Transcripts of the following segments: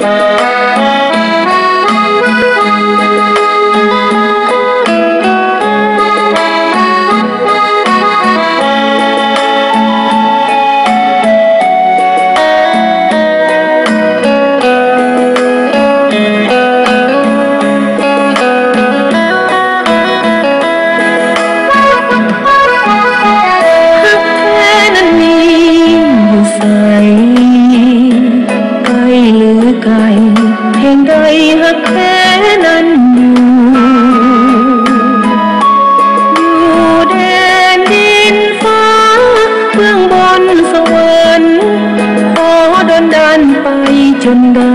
จนได้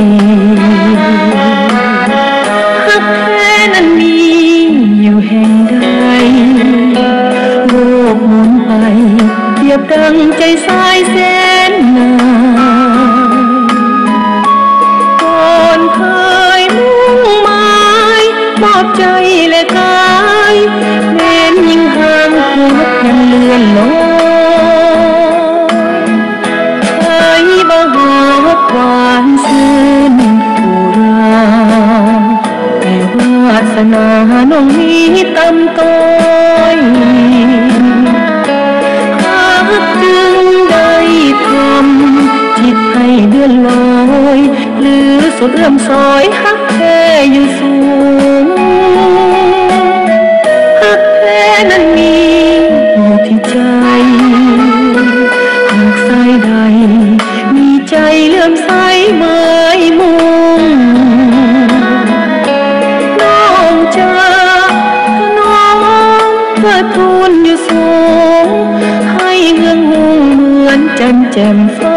หักแท้นั้นมีอยู่แห่งใดโลกหมุนไปเทียบดังใจสายแสนนานก่อนเคยมุ่งหมายมอบใจและกายแม้นยิ่งห่างหัวยังเลื่อนลอยหวานซื่นอุราแต่วาสนาน้องนี้ต่ำต้อยหากจึงได้ทำจิตให้เลื่อนลอยหรือสุดเอื้อมซอยหักแท้อยู่สูงหักแท้นั้นมีอยู่ที่ใจหากสายใดมีใจเลื่อมใสเมยมุ่งน้องจะน้องเพื่อทูลอยู่สูงให้เงื้องหูเหมือนจันแจ่มฟ้า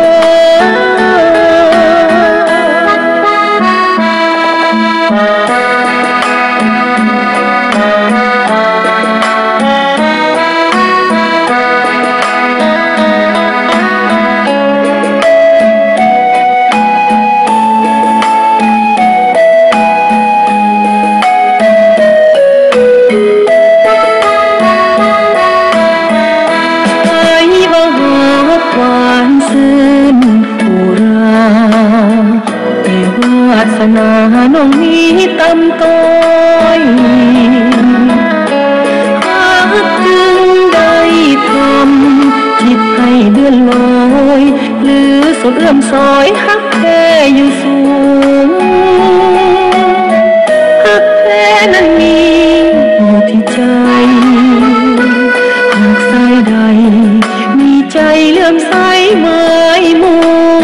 หวานซื่นอุราแต่วาสนาน้องนี้ต่ำต้อยหากจึงได้ทำจิตให้เลื่อนลอยหรือสุดเอื้อมซอยหักแท้อยู่สูงหักแท้นั้นมีอยู่ที่ใจหากสายใดมีใจเลื่อมใสเมยมุ่ง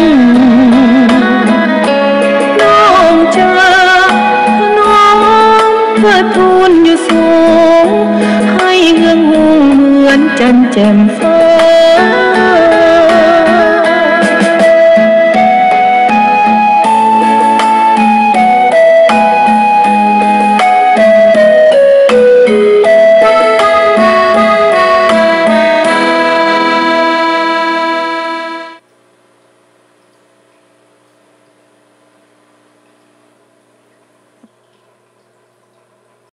น้องจะน้องเพื่อทูลอยู่สูงให้เงื้องหูเหมือนจันแจ่มฟ้า